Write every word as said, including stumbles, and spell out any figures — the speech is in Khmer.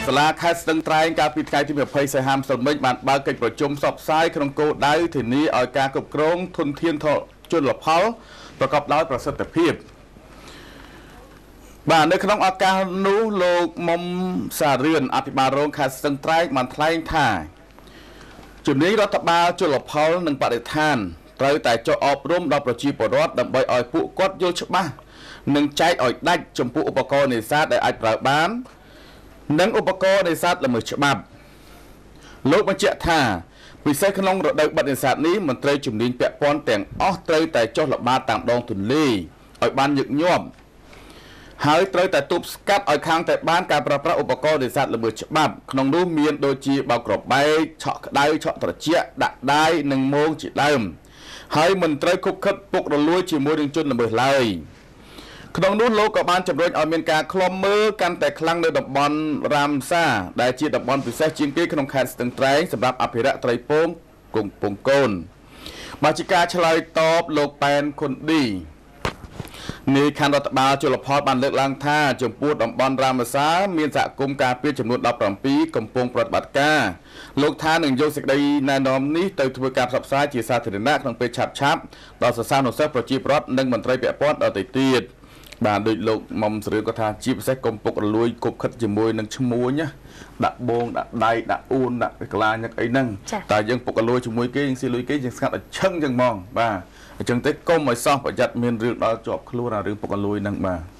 សាលាខេត្តស្ទឹងត្រែងកាលពីថ្ងៃទីยี่สิบសីហាម្សិលមិញបានបើកកិច្ចប្រជុំផ្សព្វផ្សាយក្នុងគោលដៅធានាឲ្យការគ្រប់គ្រងធនធានជលផលប្រកបដោយប្រសិទ្ធភាពបាទនៅក្នុងឱកាសនោះលោកមុំសារឿនអភិបាលរងខេត្តស្ទឹងត្រែងបានថ្លែងថាជំនាញរដ្ឋបាលជលផលនិងបរិស្ថានត្រូវតែចុះអប់រំដល់ប្រជាពលរដ្ឋដើម្បីឲ្យពួកគាត់យល់ច្បាស់និងចែកឲ្យដាច់ចំពោះឧបករណ៍នេសាទដែលអាចប្រើបាននិងឧបករណ៍នេសាទល្មើសច្បាប់លោកបញ្ជាក់ថាពិសេសក្នុងរដូវបិទនេសាទនេះមន្ត្រីជំនាញពាក់ព័ន្ធទាំងអស់ត្រូវតែចុះល្បាតតាមដងទន្លេឲ្យបានញឹកញាប់ហើយត្រូវតែទប់ស្កាត់ឲ្យខាងតែបានការប្រើប្រាស់ឧបករណ៍នេសាទល្មើសច្បាប់ក្នុងនោះមានដូចជាបោកក្របបែកឆក់ក្តៅឆក់ត្រជាក់ដាក់ដាយនិងមងជាដើមហើយមិនត្រូវខុបខិតពុករលួយជាមួយនឹងជនល្មើសឡើយក្នុងនោះលោកក៏បានជំរុញឲ្យមានការឃ្លាំមើលកាន់តែខ្លាំងនៅតំបន់រ៉ាមសាដែលជាតំបន់ពិសេសជាងគេក្នុងខេត្តស្ទឹងត្រែងសម្រាប់អភិរក្សត្រីពងគង់ពងកូនមកជាការឆ្លើយតបលោកប៉ែនខុនឌីនៃខណ្ឌរដ្ឋបាលជលផលបានលើកឡើងថាចំពោះតំបន់រ៉ាមសាមានសហគមន៍ការពារចំនួនដប់ប្រាំពីរកំពុងប្រតិបត្តិការលោកថានឹងយកសេចក្តីណែនាំនេះទៅធ្វើការផ្សព្វផ្សាយជាសាធារណៈក្នុងពេលឆាប់ឆាប់ដល់សិស្សានុសិស្សប្រជាពលរដ្ឋនិងមន្ត្រីពាក់ព័ន្ធដទៃទៀតបាទដូចលោកមុំសរឿនក៏ថាជាពិសេសកុំពុករលួយគប់ខិតជាមួយនឹងឈ្មួញណាដាក់បងដាក់ដៃដាក់អួនដាក់កលាញឹកអីហ្នឹងតែយើងពុករលួយជាមួយគេយើងស៊ីលុយគេយើងស្ងាត់ឲ្យឈឹងចឹងហ្មងបាទអញ្ចឹងទេកុំឲ្យសោះប្រយ័ត្នមានរឿងដល់ជាប់ខ្លួនអារឿងពុករលួយហ្នឹងបាទ